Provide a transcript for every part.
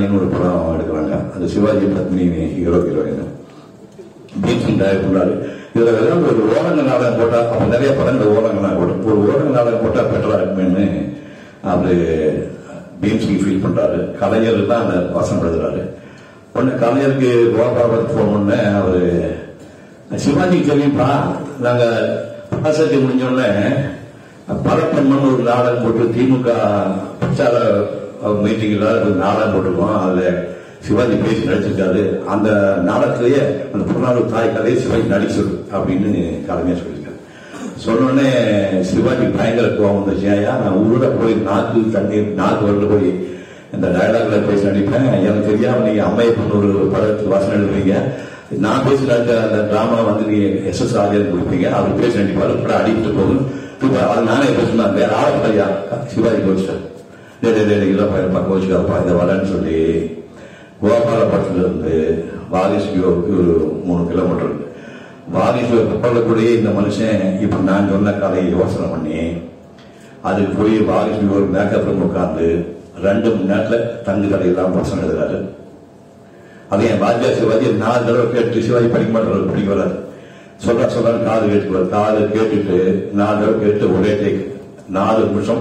ராணின்னு ஒரு படம் எடுக்கிறாங்க. அது சிவாஜி பத்மினி ஹீரோயின் பீம்சிங் டைரக்ட் பண்றாரு. இதுல ஏதாவது ஒரு ஓரங்க நாடகம் போட்டா, அப்ப நிறைய படங்கள் ஓரங்க நாடகம் ஒரு ஓரங்க நாடகம் போட்டா பெட்டரா இருக்குன்னு அவரு பீம்சிங் ஃபீல் பண்றாரு. கலைஞர் தான் அந்த வாசம் எழுதுறாரு. உடனே கலைஞருக்கு கோபாபுரத்து போனோடனே அவரு சிவாஜி தெரியும்பா, நாங்க பராசக்தி முடிஞ்சோடனே பரப்பன்மன் ஒரு நாடகம் போட்டு திமுக பிரச்சார மீட்டிங்ல ஒரு நாடகம் போட்டிருக்கோம். அதுல சிவாஜி பேசி நடிச்சிருக்காரு. அந்த நாடகத்திலேயே அந்த புறநானூறு தாய் கதையை சிவாஜி நடிச்சிருக்கு அப்படின்னு கலைஞர் சொல்லியிருக்காரு. சொன்னோடனே சிவாஜி பயங்கர கோவம் வந்துச்சு. ஐயா, நான் ஊரோட போய் நாக்கு வரல போய் இந்த டயலாக்ல பேசி நடிப்பேன். எனக்கு தெரியாம நீங்க அம்மையப்பன் ஒரு படத்துக்கு வாசனை எழுதுவீங்க. நான் பேசி நடிச்ச அந்த டிராமா வந்து நீங்க SS ஆரியர் கொடுப்பீங்க. அவர் பேசி நடிப்பாரு. படம் அடிக்கிட்டு போகும். அது நானே பேசினா வேற ஆளப்பையா சிவாஜி கோச்சிட்டார். இல்லப்பா இருப்பா கோச்சுக்காப்பா இந்த வரேன்னு சொல்லி கோபாலபுரத்துல இருந்து வாரிசுக்கு ஒரு 3 கிலோமீட்டர் இருக்கு. வாரிசு கப்பலக்கூடிய இந்த மனுஷன் இப்ப நான் சொன்ன கதையை யோசனை பண்ணி அதுக்கு போய் வாரிசு ஒரு மேக்கப் ரூம் உட்கார்ந்து 2 மணி நேரத்துல தங்கு கதையெல்லாம் வசனம் எழுதுறாரு. அது என் பாஜா சிவாஜி 4 தடவை கேட்டு சிவாஜி படிக்க மாட்டார், படிக்க வராது. சொல்ற காது கேட்டுக்குவார். காது கேட்டுட்டு 4 தடவை கேட்டு ஒரே டேக் 4 நிமிஷம்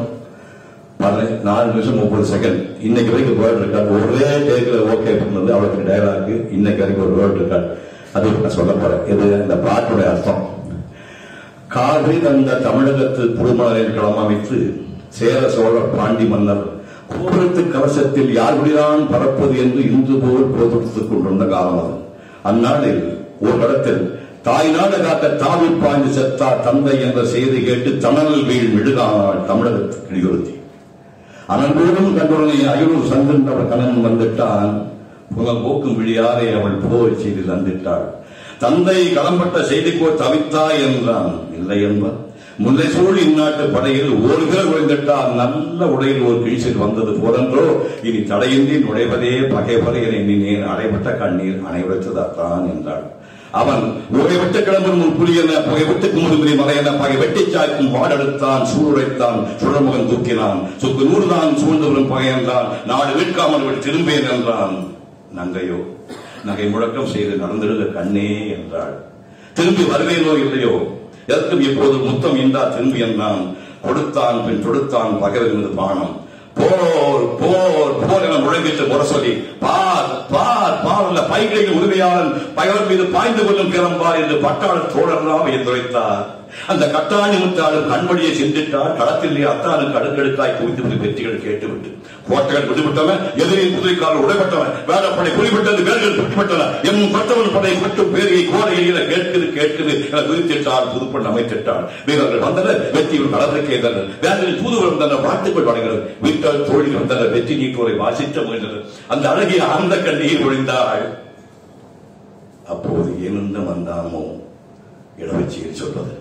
30 செகண்ட். இன்னைக்கு வரைக்கும் வேர்ட் இருக்காது. ஒரே டேக்ல ஓகே பண்ணது அவளுக்கு டயலாக். இன்னைக்கு வரைக்கும் ஒரு வேர்ட் இருக்காது. அது நான் சொல்ல போறேன். இது இந்த பாட்டுடைய அர்த்தம். காவிரி தந்த தமிழகத்து புதுமலரில் களமமைத்து சேர சோழ பாண்டி மன்னர் கோபுரத்து கலசத்தில் யாருடையான் பறப்பது என்று இன்று போல் போதுடுத்துக் கொண்டிருந்த காலம் அது. அந்நாளில் ஒரு இடத்தில் தாய் நாடு காக்க தாவி பாய்ந்து செத்தார் தந்தை என்ற செய்தி கேட்டு தணல் வீழ் மெழுகானாள் தமிழகத்து கிளியொருத்தி. அனந்தோடும் கண்டுடனே அயலூர் சங்கன்றவர் கணவன் வந்துட்டான். புகழ் போக்கும் விழியாரே அவள் போய் செய்து தந்திட்டாள். தந்தை களம்பட்ட செய்திக்கோ தவித்தாய் என்றான். இல்லை என்பார் முல்லை சூழ் இந்நாட்டு படையில் ஓடுகிற குறைந்துட்டால் நல்ல உடையில் ஒரு கிழிச்சில் வந்தது போதென்றோ இனி தடையின்றி நுழைவதே பகைவரை என எண்ணினேன். அடைபட்ட கண்ணீர் அனைவரத்துதான் என்றாள். அவன் உகை விட்டு கிளம்பும் முன் புலி என புகை விட்டு குமுதுமதி மலை என பகை வெட்டி சாய்க்கும் வாடெடுத்தான் சூடுரைத்தான் சுழமுகன் தூக்கினான். சுக்கு 100 தான் சூழ்ந்து வரும் பகை என்றான். நாடு வீட்காமல் விட்டு திரும்பேன் என்றான். நங்கையோ நகை முழக்கம் செய்து நடந்திருந்த கண்ணே என்றாள். திரும்பி வருவேனோ இல்லையோ, எதற்கும் எப்போது முத்தம் என்றா திரும்பி என்றான். கொடுத்தான் பின் தொடுத்தான் பகைவரின் பானம். போர் போர் போர் என முழங்கிட்டு முறை சொல்லி பார் பார் பார் அல்ல பைகளின் உரிமையாளன் பகைவர் மீது பாய்ந்து கொள்ளும் கிளம்பார் என்று பட்டாளர் தோழர்லாம் எந்துரைத்தார். அந்த கட்டாணி முத்தாளும் கண்மணியை சிந்திட்டார். களத்திலே அத்தானுக்கு அடுக்கடுக்காய் குவித்து வெற்றிகள் கேட்டுவிட்டு கோட்டைகள் விடுபட்டவன் எதிரின் குதிரைக்கால் உடைபட்டவன் வேடப்படை குறிப்பிட்டது வேர்கள் புட்டிவிட்டன எம் பட்டவன் படை கொட்டும் பேரியை கோரையில் கேட்குது என குறித்திட்டார். புதுப்பெண் அமைத்திட்டார். வீரர்கள் வந்தனர், வெற்றியில் களத்தை கேட்டனர். வேர்களில் தூதுவர் வந்தனர், வாழ்த்துக்கள் வழங்கினர். வீட்டால் தோழில் வந்தனர், வெற்றி நீக்கோரை வாசித்த முயன்றனர். அந்த அழகிய ஆழ்ந்த கண்ணீர் ஒழிந்தாள். அப்போது ஏனென்று வந்தாமோ இடவச்சியில் சொல்வது,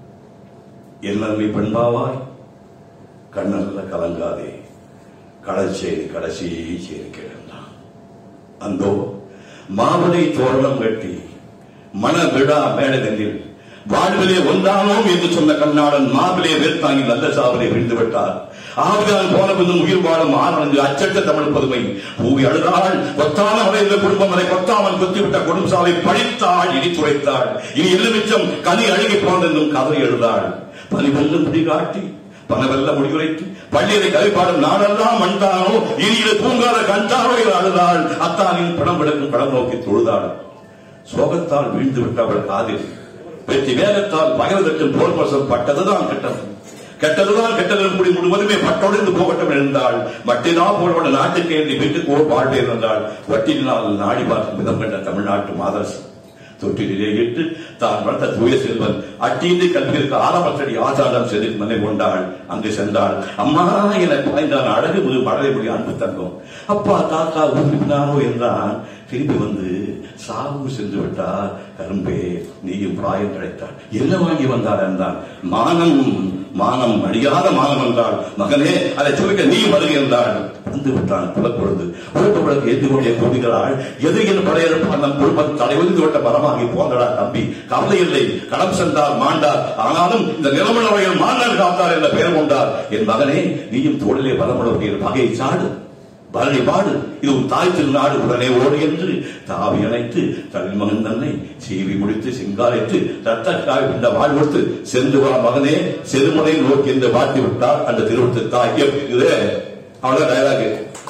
என்னை பெண்பாவாய் கண்ணல்ல கலங்காதே கடற்சேரி கடைசி சேரி கிடந்தான். அந்தோ மாவிளை தோரணம் கட்டி மன விழா மேடதென்னில் வாழ்விலே ஒன்றானோம் என்று சொன்ன கண்ணாளன் மாவிலே வேர்த்தாங்கி நல்ல சாவலை விழுந்து விட்டார். ஆவிதான் போன பின்னும் உயிர் வாழும் ஆனந்து அச்சட்ட தமிழ் பதுமை பூவி அழுதாள். கொத்தான மலையில் குடும்பம் அதை கொத்தாமல் குத்திவிட்ட கொடும்சாலை பழித்தாள், இடித்துரைத்தாள். இனி எல்லுமிச்சம் கனி அழுகி போனென்றும் கதறி எழுதாள். பனிவெல்லும் முடி காட்டி பனவெல்ல முடிவுரைத்து பள்ளியரை கவிப்பாடும் நாடெல்லாம் மண்தானோ இனியில தூங்காத கண்டானோ என அழுதாள். அத்தானின் படம் விளக்கும் படம் நோக்கி தொழுதாள். சோகத்தால் வீழ்ந்து விட்ட அவள் காதில் வெற்றி வேகத்தால் பகைவதற்கு போர் வசம் பட்டதுதான் கெட்டது, கெட்டதுதான் கெட்டது கூடி முழுவதுமே பட்டொழிந்து போகட்டும் இருந்தாள். வட்டினா போல நாட்டுக்கு ஏந்தி வீட்டுக்கு ஓர் வாழ்வே இருந்தாள். வட்டினால் நாடி பார்க்கும் விதம் கண்ட தமிழ்நாட்டு மாதரசு தொட்டிலே இட்டு தான் வளர்த்த தூய செல்வன் அட்டியின்றி கல்விற்கு ஆரம்பத்தடி ஆசாரம் சென்று மனை கொண்டாள். அங்கு சென்றாள். அம்மா என பாய்ந்தான் அழகு முழு மழலை மொழி அன்பு தங்கம். அப்பா தாத்தா ஊற்றினாரோ என்றான். திரும்பி வந்து சாவு சென்று விட்டார். கரும்பே நீயும் பிராயம் கிடைத்தாள். என்ன வாங்கி வந்தாள் என்றான். மானம் மானம் அழியாத மானம் என்றாள். மகனே அதை சுவைக்க நீ வருகை என்றாள். வந்து விட்டான் புலப்பொழுது உலகங்களுக்கு ஏற்றுக்கொண்டே கூடுகிறாள். எதிரியின் படையெடுப்பால் நம் குடும்பம் தலைவலிந்து விட்ட மரமாகி போந்தடா தம்பி, கவலை இல்லை, களம் சென்றார் மாண்டார். ஆனாலும் இந்த நிலமலவையில் மாண்டர் காத்தார் என்ற பெயர் கொண்டார். என் மகனே நீயும் தோளிலே பலமுடைய பகையை சாடு. பரணி பாடு, இது உன் தாய் திருநாடு, உடனே ஓடு என்று தாவி அணைத்து தமிழ் மகன் தன்னை சீவி முடித்து சிங்காரித்து ரத்த காவி பிண்ட வாழ் கொடுத்து சென்று வா மகனே செருமனை நோக்கி என்று வாழ்த்தி விட்டார் அந்த திருவத்து தாய். இருக்குது அவ்வளவு டயலாக்.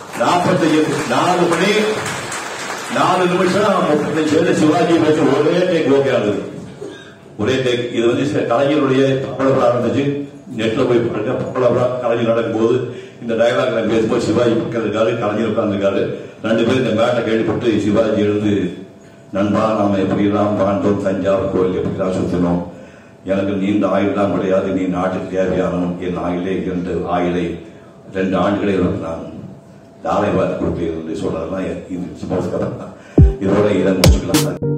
4 மணி 4 நிமிஷம் 35 சிவாஜி பேச ஒரே டேக் ஓகே ஆகுது. ஒரே டேக். இது வந்து கலைஞருடைய பப்பள விழா இருந்துச்சு. நெட்ல போய் பாருங்க. பப்பள விழா கலைஞர் நடக்கும் போது இந்த டயலாக் நான் பேசும்போது சிவாஜி பக்கம் இருக்காரு, கலைஞர் உட்கார்ந்துருக்காரு. 2 பேரும் இந்த மேட்டை கேள்விப்பட்டு சிவாஜி எழுந்து, நண்பா நாம எப்படிலாம் பாண்டோம், தஞ்சாவூர் கோயில் எப்படிலாம் சுத்தினோம், எனக்கு நீண்ட ஆயுள்லாம் கிடையாது, நீ நாட்டுக்கு தேவையானவன், என் ஆயிலே 2 ஆயிலை 2 ஆண்டுகளே நான் தாரை பார்த்து கொடுப்பேன் என்று சொல்றதுதான் இது. இதோட இதை முடிச்சுக்கலாம்.